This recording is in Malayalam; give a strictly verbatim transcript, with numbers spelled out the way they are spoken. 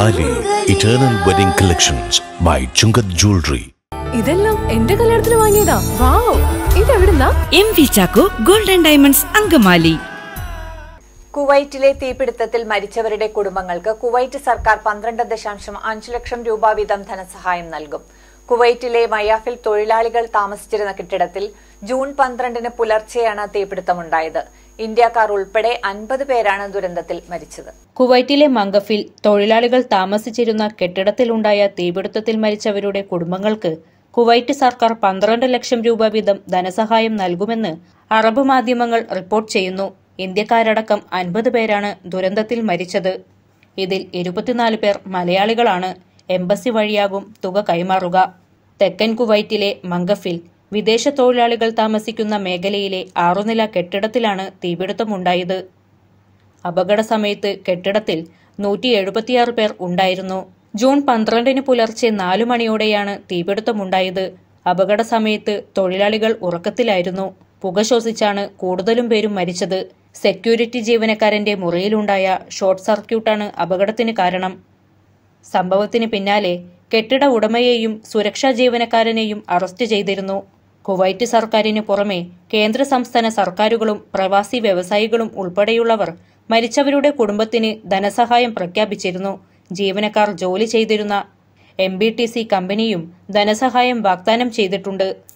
താലി eternal wedding collections by Chungath jewellery. ഇതെല്ലാം എന്റെ കല്യാണത്തിന് വാങ്ങിയതാ. വാവ്, ഇതെവിടുന്നാ? M V Chacko golden diamonds Angamaly. കുവൈറ്റിലെ തീപിടുത്തത്തിൽ മരിച്ചവരുടെ കുടുംബങ്ങൾക്ക് കുവൈറ്റ് സർക്കാർ പന്ത്രണ്ട് ദശാംശം അഞ്ച് ലക്ഷം രൂപ വീതം ധനസഹായം നൽകും. കുവൈറ്റിലെ മയാഫിൽ തൊഴിലാളികൾ താമസിച്ചിരുന്ന കെട്ടിടത്തിൽ ജൂൺ പന്ത്രണ്ടിന് പുലർച്ചെയാണ് തീപിടുത്തമുണ്ടായത്. ഇന്ത്യക്കാർ ഉൾപ്പെടെ അൻപത് പേരാണ് ദുരന്തത്തിൽ മരിച്ചത്. കുവൈറ്റിലെ മംഗഫിൽ തൊഴിലാളികൾ താമസിച്ചിരുന്ന കെട്ടിടത്തിലുണ്ടായ തീപിടുത്തത്തിൽ മരിച്ചവരുടെ കുടുംബങ്ങൾക്ക് കുവൈറ്റ് സർക്കാർ പന്ത്രണ്ട് ലക്ഷം രൂപ വീതം ധനസഹായം നൽകുമെന്ന് അറബ് മാധ്യമങ്ങൾ റിപ്പോർട്ട് ചെയ്യുന്നു. ഇന്ത്യക്കാരടക്കം അൻപത് പേരാണ് ദുരന്തത്തിൽ മരിച്ചത്. ഇതിൽ ഇരുപത്തിനാല് പേർ മലയാളികളാണ്. എംബസി വഴിയാകും തുക കൈമാറുക. തെക്കൻ കുവൈറ്റിലെ മംഗഫിൽ വിദേശ തൊഴിലാളികൾ താമസിക്കുന്ന മേഖലയിലെ ആറുനില കെട്ടിടത്തിലാണ് തീപിടുത്തമുണ്ടായത്. അപകട സമയത്ത് കെട്ടിടത്തിൽ നൂറ്റി എഴുപത്തിയാറ് പേർ ഉണ്ടായിരുന്നു. ജൂൺ പന്ത്രണ്ടിന് പുലർച്ചെ നാലു മണിയോടെയാണ് തീപിടുത്തമുണ്ടായത്. അപകട സമയത്ത് തൊഴിലാളികൾ ഉറക്കത്തിലായിരുന്നു. പുക ശ്വസിച്ചാണ് കൂടുതലും പേരും മരിച്ചത്. സെക്യൂരിറ്റി ജീവനക്കാരന്റെ മുറിയിലുണ്ടായ ഷോർട്ട് സർക്യൂട്ടാണ് അപകടത്തിന് കാരണം. സംഭവത്തിന് പിന്നാലെ കെട്ടിട ഉടമയെയും സുരക്ഷാ ജീവനക്കാരനെയും അറസ്റ്റ് ചെയ്തിരുന്നു. കുവൈറ്റ് സർക്കാരിന് പുറമെ കേന്ദ്ര സംസ്ഥാന സർക്കാരുകളും പ്രവാസി വ്യവസായികളും ഉൾപ്പെടെയുള്ളവർ മരിച്ചവരുടെ കുടുംബത്തിന് ധനസഹായം പ്രഖ്യാപിച്ചിരുന്നു. ജീവനക്കാർ ജോലി ചെയ്തിരുന്ന എം ബി ടി സി കമ്പനിയും ധനസഹായം വാഗ്ദാനം ചെയ്തിട്ടുണ്ട്.